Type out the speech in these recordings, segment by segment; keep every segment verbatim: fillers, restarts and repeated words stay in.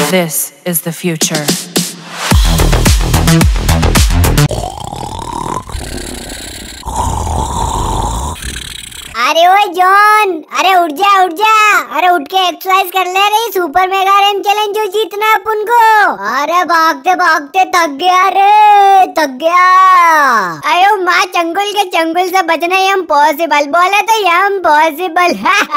This is the future. अरे ओए John, अरे उठ जा उठ जा, अरे उठ के एक्सरसाइज कर ले रही। सुपर मेगा रैम चैलेंज जो जीतना है अपन को। अरे भागते भागते थक गया रे, थक गया। अयो माँ चंगुल के चंगुल से बचना इम्पॉसिबल, बोले तो इम्पॉसिबल।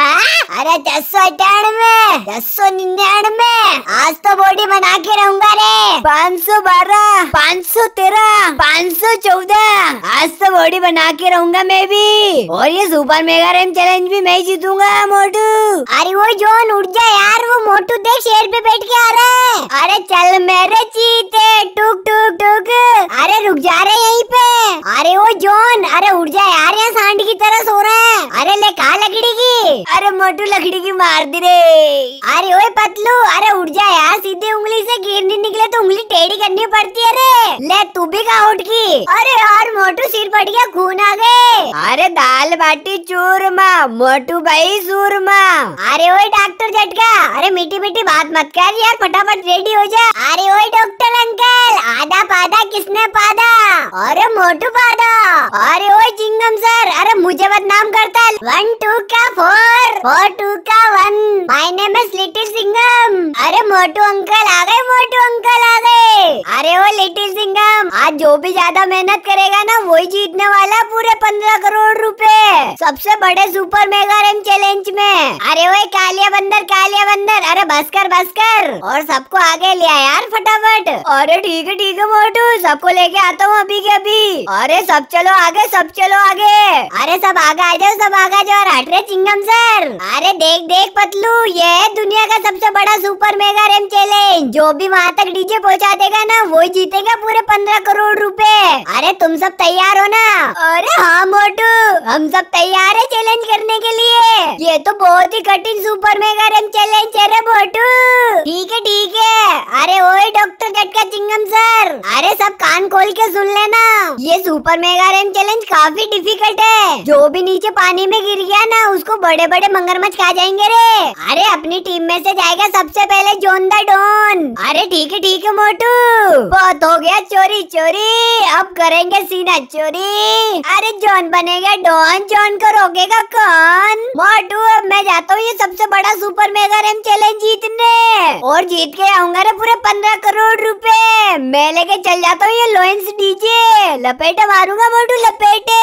अरे दस सौ अठानवे, दस सौ निन्यानवे, आज तो बॉडी बना के रहूंगा रे। पाँच सौ बारह, पाँच सौ तेरह, पाँच सौ चौदह, आज तो बॉडी बना के रहूंगा मैं भी। और ये सुपर मेगा रैम चैलेंज भी मैं जीतूंगा मोटू। अरे वो जॉन उठ जा यार, वो मोटू देख शेर पे बैठ के आ रहा है। अरे चल मेरे चीते, टुक टुक टुक। अरे रुक जा रहे यहीं पे। अरे वो जॉन, अरे उठ जा यार, यहाँ सांड की तरह सो रहा है। अरे ले कहा लकड़ी की। अरे मोटू लकड़ी की मार दी रे। अरे ओए पतलू, अरे उठ जा यार, सीधे उंगली से गिर नहीं निकले तो उंगली टेढ़ी करनी पड़ती है रे। ले तू भी कहा उठ की। अरे यार मोटू सिर फट गया, खून आ गए। अरे दाल बाटी चूरमा, मोटू भाई सूरमा। अरे ओए डॉक्टर झटका, अरे मीठी मीठी बात मत कर यार, फटाफट रेडी हो जा। अरे ओए डॉक्टर अंकल, आधा पादा किसने पादा? अरे मोटू पादा। अरे ओए चिंगम सर, अरे मुझे बदनाम करता है। वन टू का फोर, फोर टू का one, my name is little Singham. अरे मोटू अंकल आ गए, मोटू अंकल आ गए। अरे ओ लिटिल सिंगम, आज जो भी ज्यादा मेहनत करेगा ना वही जीतने वाला पूरे पंद्रह करोड़ रुपए सबसे बड़े सुपर मेगा रैम चैलेंज में। अरे ओए कालिया बंदर, कालिया बंदर, अरे बस कर बस कर, और सबको आगे ले आ यार फटाफट। अरे ठीक है ठीक है मोटू, सबको लेके आता हूँ अभी के अभी। अरे सब चलो आगे, सब चलो आगे। अरे सब आगे आ जाओ, सब आगे आ जाओ। हट रहे चिंगम सर। अरे देख देख पतलू, ये है दुनिया का सबसे बड़ा सुपर मेगा रैम चैलेंज। जो भी वहाँ तक डीजे पहुँचा देगा ना वो जीतेगा पूरे पंद्रह करोड़ रुपए। अरे तुम सब तैयार हो ना? अरे हाँ मोटू, हम सब तैयार है चैलेंज करने के लिए। ये तो बहुत ही कठिन सुपर मेगा रैम चैलेंज है रे मोटू। ठीक है ठीक है। अरे ओए डॉक्टर झटका चिंगम सर, अरे सब कान खोल के सुन लेना, ये सुपर मेगा रैम चैलेंज काफी डिफिकल्ट है। जो भी नीचे पानी में गिर गया ना उसको बड़े बड़े मगरमच्छ खा जाएंगे रे। अरे अपनी टीम में से जाएगा सबसे पहले जॉन द डॉन। अरे ठीक है ठीक है मोटू, बहुत हो गया चोरी चोरी, अब करेंगे सीना चोरी। अरे जॉन बनेगा डॉन, जॉन को रोकेगा कौन? मोटू अब मैं जाता हूँ ये सबसे बड़ा सुपर मेगा रैम चैलेंज जीतने, और जीत के आऊंगा रे पूरे पंद्रह करोड़ रुपए। मैं लेके चल जाता हूँ ये लोयंस डीजे, लपेटे मारूंगा मोटू लपेटे।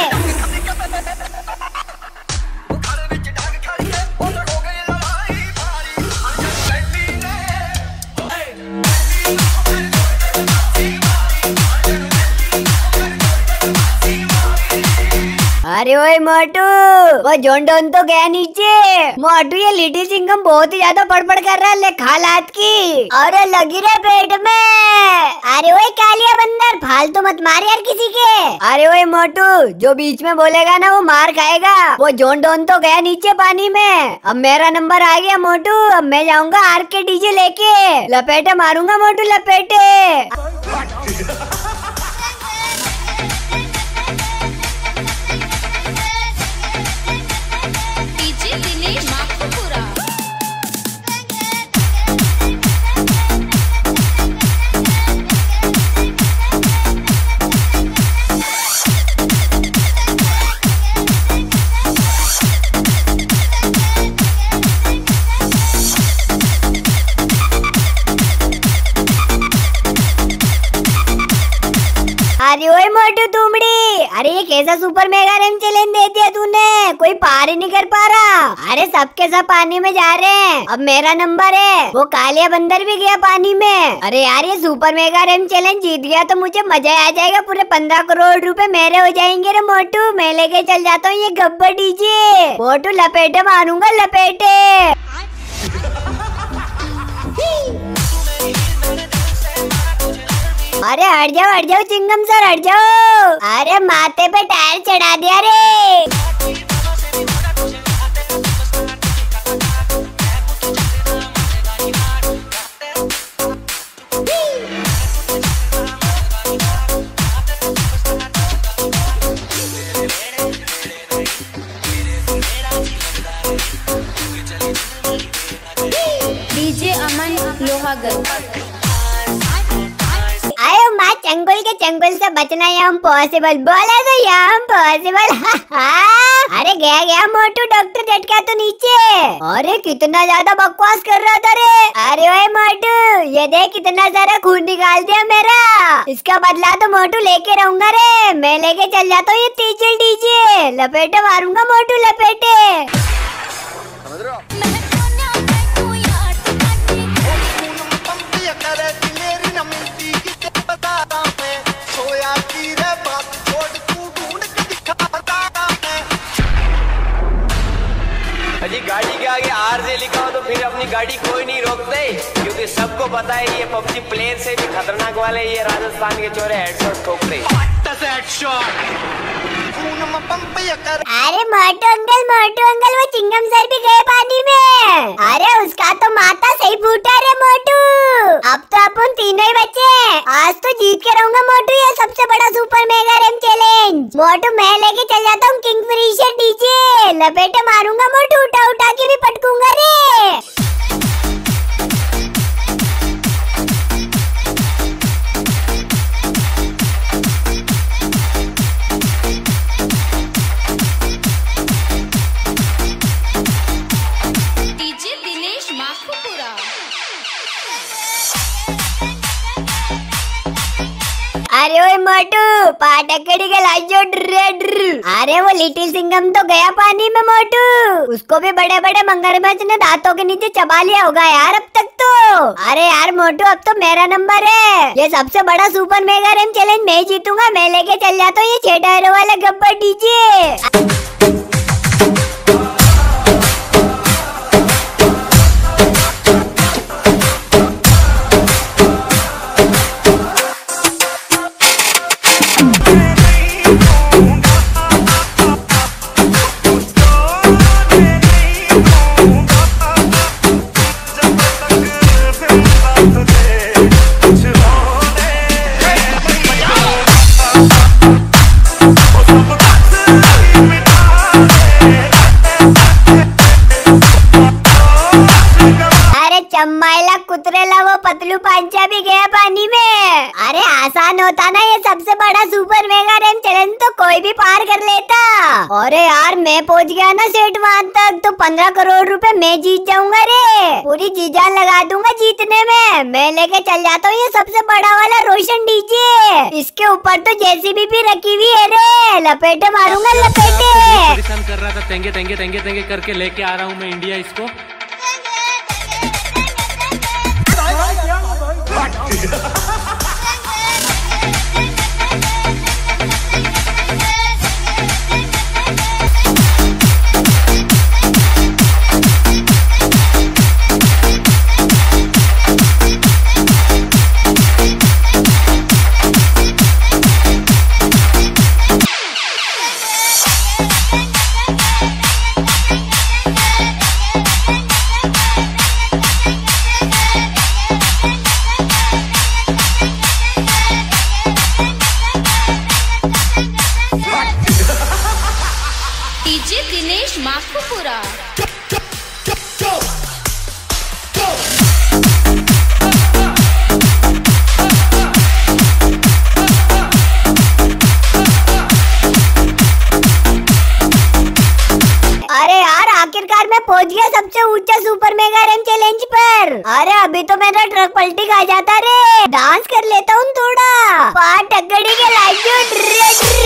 अरे ओए मोटू, वो जॉन डॉन तो गया नीचे। मोटू ये लिटिल सिंगम बहुत ही ज्यादा पड़पड़ कर रहा है, ले खा लात की। अरे लगी रे पेट में। अरे ओए कालिया बंदर, फालतू मत मार यार किसी के। अरे ओए मोटू, जो बीच में बोलेगा ना वो मार खाएगा। वो जॉन डॉन तो गया नीचे पानी में, अब मेरा नंबर आ गया मोटू। अब मैं जाऊंगा आर के डीजे लेके, लपेटे मारूंगा मोटू लपेटे। अरे ओए मोटू तुमड़ी, अरे ये कैसा सुपर मेगा रैम चैलेंज दे दिया तूने, कोई पार ही नहीं कर पा रहा। अरे सबके सब पानी में जा रहे हैं, अब मेरा नंबर है। वो कालिया बंदर भी गया पानी में। अरे यार ये सुपर मेगा रैम चैलेंज जीत गया तो मुझे मजा आ जाएगा, पूरे पंद्रह करोड़ रुपए मेरे हो जाएंगे रे मोटू। मैं लेके चल जाता हूँ ये गब्बर डीजे, मोटू लपेटे मारूंगा लपेटे। अरे हट जाओ हट जाओ चिंगम सर, हट जाओ। अरे माथे पे टायर चढ़ा दिया रे। डीजे अमन लोहागढ़। आयो माँ चंगुल के चंगुल से बचना यहाँ पॉसिबल बोला तो यहाँ पॉसिबल। अरे गया गया मोटू डॉक्टर झटका तो नीचे। अरे कितना ज्यादा बकवास कर रहा था रे। अरे ओए मोटू ये देख कितना सारा खून निकाल दिया मेरा। इसका बदला तो मोटू लेके रहूंगा रे। मैं लेके चल जाता हूँ ये तीचल डीजे। लपेटे मारूंगा मोटू लपेटे। समझ रहे हो? अजी गाड़ी के आगे आर जे लिखा हो तो फिर अपनी गाड़ी कोई नहीं रोकते, क्योंकि सबको पता है ये पबजी प्लेन से भी खतरनाक वाले ये राजस्थान के चोरे हेडशॉट ठोकते। अरे मोटू अंकल मोटू अंकल वो चिंगम सर भी गए पानी में। अरे उसका तो माथा सही फूटा रे मोटू। अब तो अपन तीनों ही बचे। आज तो जीत के रहूंगा मोटू ये सबसे बड़ा सुपर मेगा रेम चैलेंज। मोटू मैं लेके चल जाता हूँ किंग फिशर डीजे। लपेटे मारूंगा मोटू उठा उठा के भी पटकूंगा रे। अरे ओए मोटू पाटकड़ी के लाजो ड्रेड। अरे वो लिटिल सिंघम तो गया पानी में मोटू। उसको भी बड़े बड़े मगरमच्छ ने दांतों के नीचे चबा लिया होगा यार अब तक तो। अरे यार मोटू अब तो मेरा नंबर है। ये सबसे बड़ा सुपर मेगा रेम चैलेंज मैं जीतूंगा। मैं लेके चल जाता हूँ ये छह टायरों वाला गब्बर डीजे। चम्माइला कुतरेला वो पतलू पांचा भी गया पानी में। अरे आसान होता ना ये सबसे बड़ा सुपर मेगा रेम चैलेंज तो कोई भी पार कर लेता। अरे यार मैं पहुंच गया ना सेठ वहां तक तो पंद्रह करोड़ रुपए मैं जीत जाऊंगा रे। पूरी जी जान लगा दूंगा जीतने में। मैं लेके चल जाता हूँ ये सबसे बड़ा वाला रोशन डीजे। इसके ऊपर तो जेसीबी भी रखी हुई है रे। लपेटे मारूंगा लपेटे। परेशान कर रहा था तेंगे तेंगे तेंगे तेंगे करके लेके आ रहा हूँ मैं इंडिया इसको। डीजे दिनेश माखूपुरा। अरे यार आखिरकार मैं पहुंच गया सबसे ऊंचा सुपर मेगा रेम चैलेंज पर। अरे अभी तो मेरा ट्रक पलटी खा जाता रे। डांस कर लेता हूँ थोड़ा। पाट टकड़ी के लाइट